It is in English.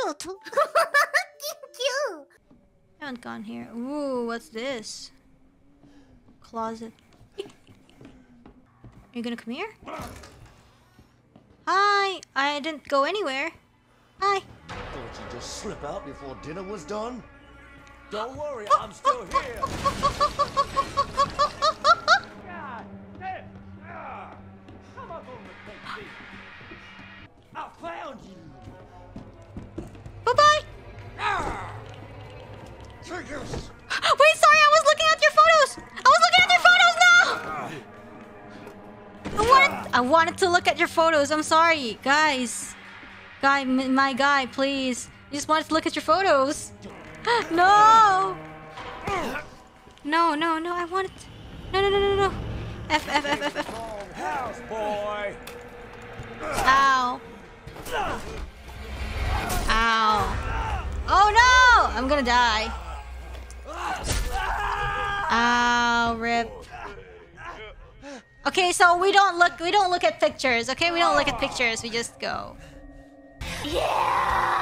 cute. Cute. I haven't gone here. Ooh, what's this? Closet. Are you gonna come here? Hi! I didn't go anywhere. Hi! Thought you'd just slip out before dinner was done? Don't worry, I'm still here. God damn! Come up over the plate, I found you. Bye-bye! Triggers! Wait, sorry, I was looking at your photos! I was looking at your photos now! I wanted to look at your photos. I'm sorry, guys. My guy, please. I just wanted to look at your photos. No! No, I wanted... No. F. House boy! Ow. Ow. Oh no! I'm gonna die. Ow, rip. Okay, so we don't look at pictures, okay? We don't look at pictures, we just go. Yeah.